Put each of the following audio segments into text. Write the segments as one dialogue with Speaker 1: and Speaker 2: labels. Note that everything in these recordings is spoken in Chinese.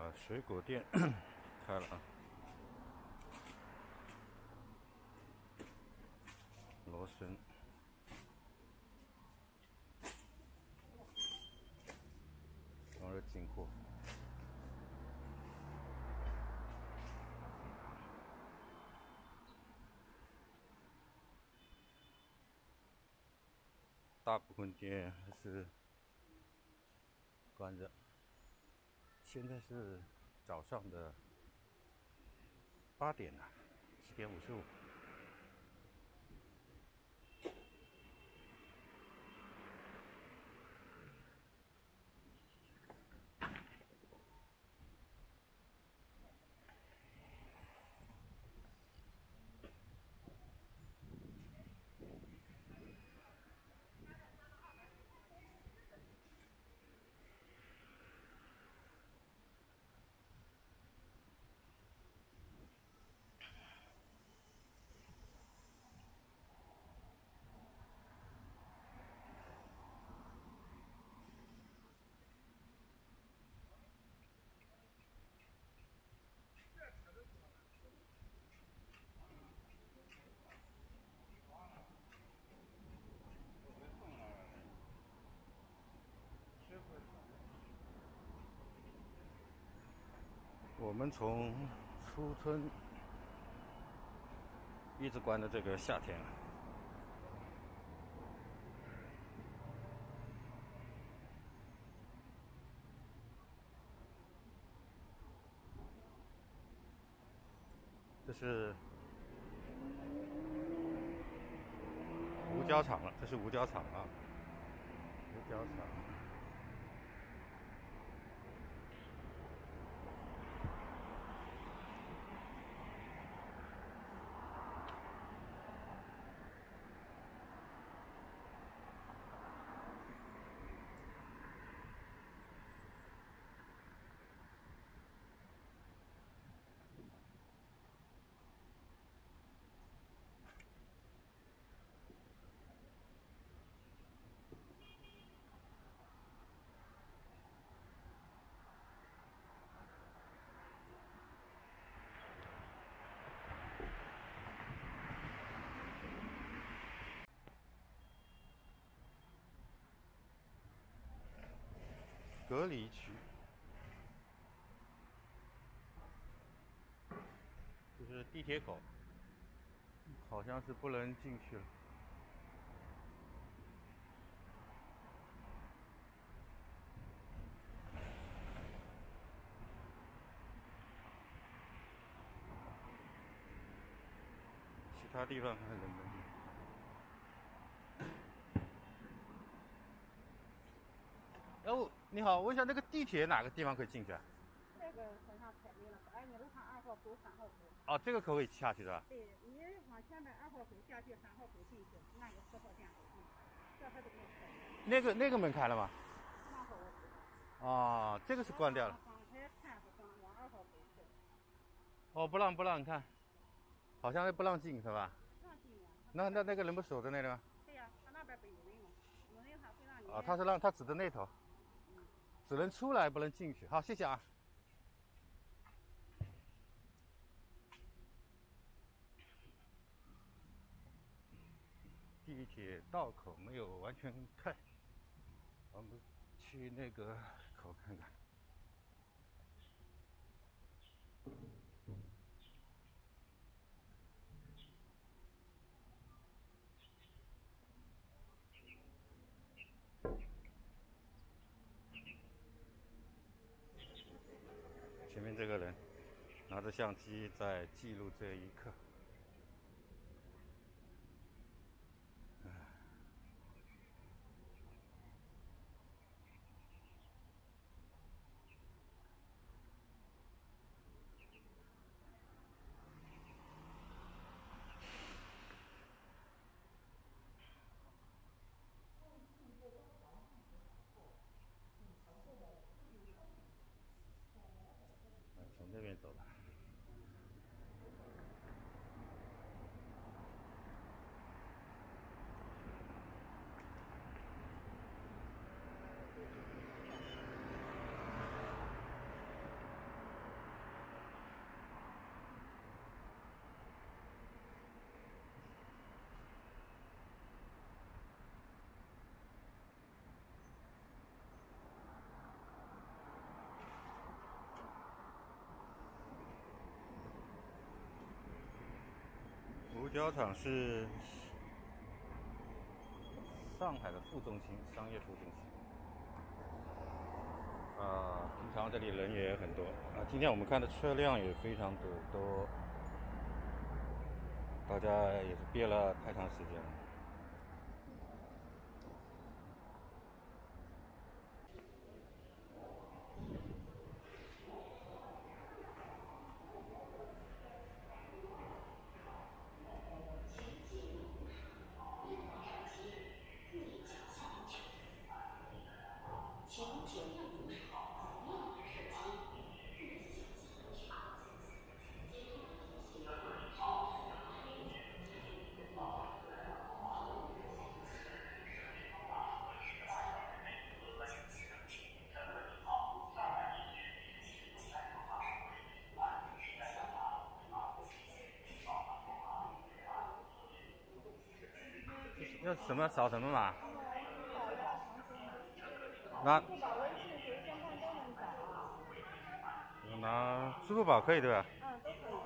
Speaker 1: 水果店开了啊，罗森。往这进货。大部分店还是关着。现在是早上的8点了，7:55。我们从初春一直关到这个夏天了。这是五角场了，这是五角场啊，五角场。隔离区，就是地铁口，好像是不能进去了。其他地方还能不能进？哦，你好，问一下那个地铁哪个地方可以进去啊？
Speaker 2: 这个好像排队了，你路上2号口、3号口。
Speaker 1: 哦，这个可以下去是吧？
Speaker 2: 对，你往前面2号口下去，3号口进去，那个4号线口进去，这还都没开。
Speaker 1: 那个门开了吗？
Speaker 2: 那会我知道。
Speaker 1: 哦，这个是关掉了。
Speaker 2: 刚才看是往2号口去。
Speaker 1: 哦，不让，你看，好像不让进是吧？
Speaker 2: 让进呀。
Speaker 1: 那个人不守着那个吗？
Speaker 2: 对呀，他那边不有人吗？有人他会让你。
Speaker 1: 啊，他指的那头。只能出来不能进去。好，谢谢啊。地铁道口没有完全开，我们去那个口看看。前面这个人拿着相机在记录这一刻。从这边走吧。 胶厂是上海的副中心，商业副中心。平常这里人也很多啊。今天我们看的车辆也非常的多，大家也是憋了太长时间了。要什么扫什么码？拿支付宝、微信、随身看都能扫啊。拿支付宝可以对吧？
Speaker 2: 嗯，都可以。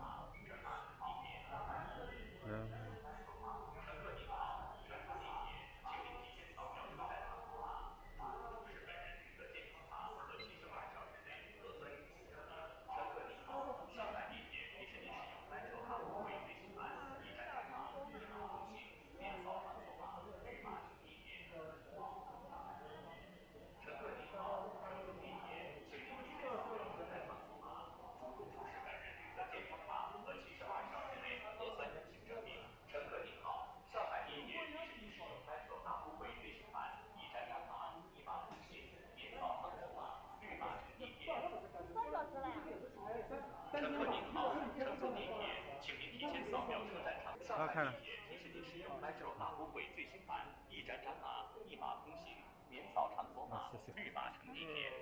Speaker 1: 看了。
Speaker 3: 提示您使用 Metro 大都会最新版，一展展码，一码通行，免扫场所码，绿码乘地铁。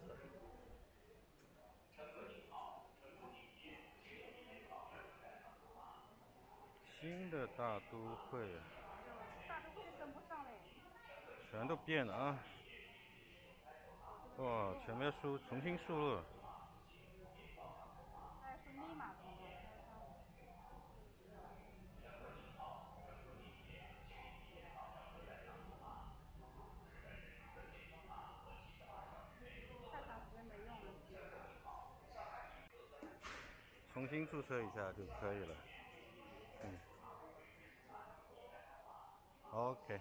Speaker 1: 新的大都会，
Speaker 2: 大都会跟不上嘞，
Speaker 1: 全都变了啊！哇，全部重新输入。
Speaker 2: 还是密码的吗？太长时间没用了。
Speaker 1: 重新注册一下就可以了。OK。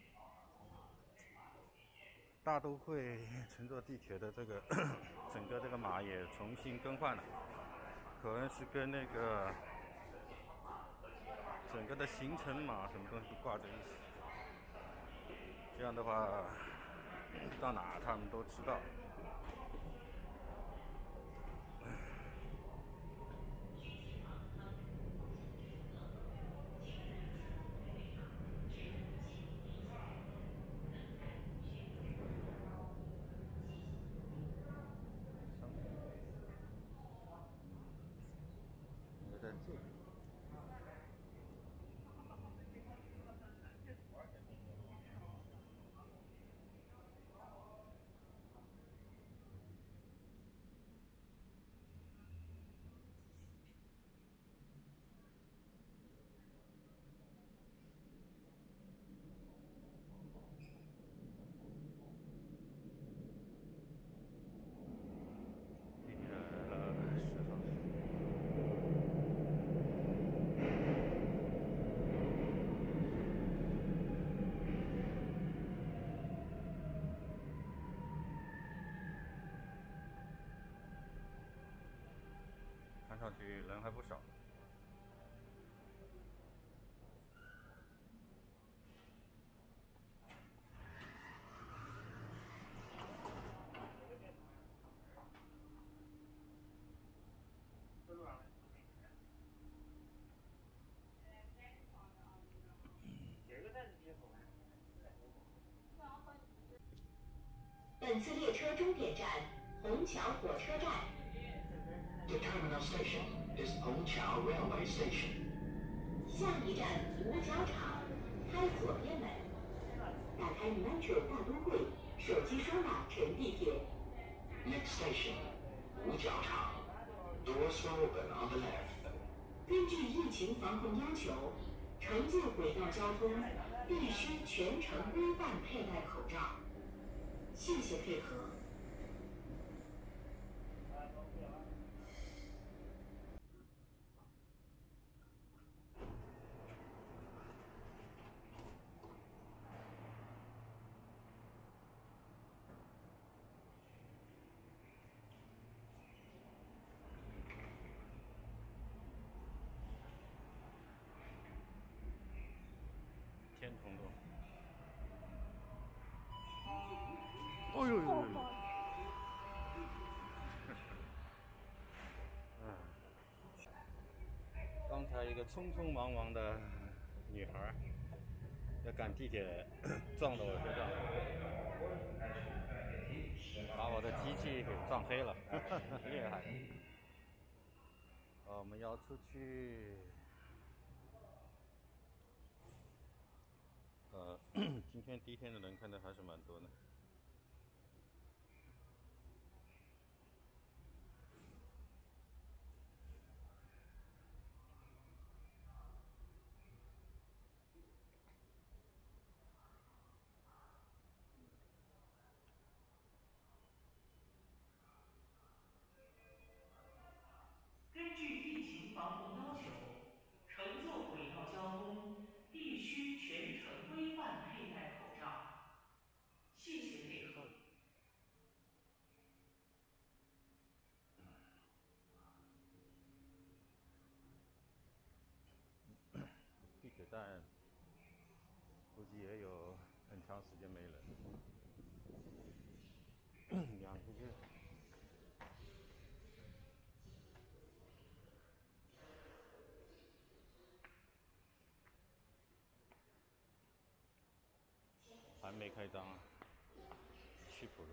Speaker 1: 大都会乘坐地铁的这个整个这个码也重新更换了，可能是跟那个整个的行程码什么东西都挂在一起，这样的话到哪他们都知道。看上去人还不少。
Speaker 4: 本次列车终点站虹桥火车站。
Speaker 5: The terminal station is Hongqiao Railway Station.
Speaker 4: 下一站五角场，开左边门。打开 Metro 大都会手机刷码乘地铁。
Speaker 5: Next station, 五角场. Doors will open on the left.
Speaker 4: 根据疫情防控要求，乘坐轨道交通必须全程规范佩戴口罩。谢谢配合。
Speaker 1: 天通路。哦呦呦呦！刚才一个匆匆忙忙的女孩要赶地铁，撞到我身上，把我的机器给撞飞了，厉害！我们要出去。今天第一天的人看的还是蛮多的。
Speaker 4: 根据疫情防控要求，乘坐轨道交通必须全程规范佩戴口罩。谢谢配合。
Speaker 1: 地铁站估计也有很长时间没人。两个月。还没开张啊，曲浦路。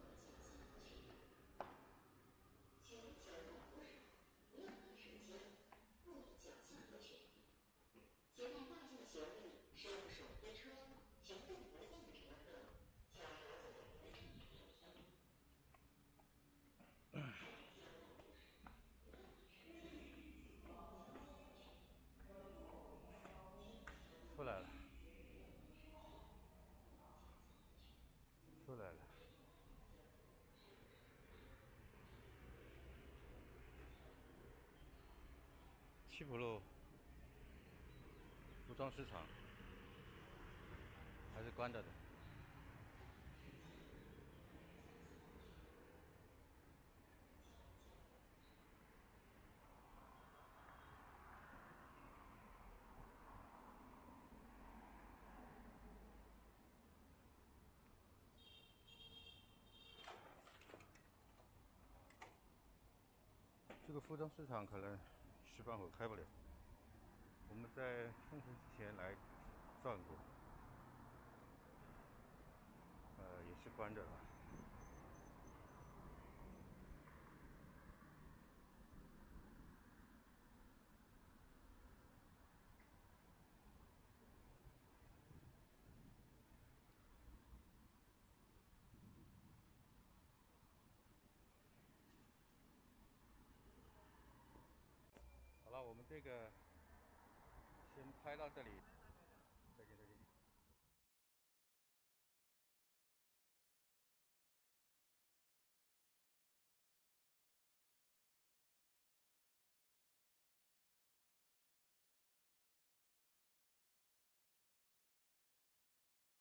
Speaker 1: 出来了，出来了。曲浦路服装市场还是关着的。这个服装市场可能10半会开不了。我们在封城之前来转过，也是关着的。好了，我们这个先拍到这里。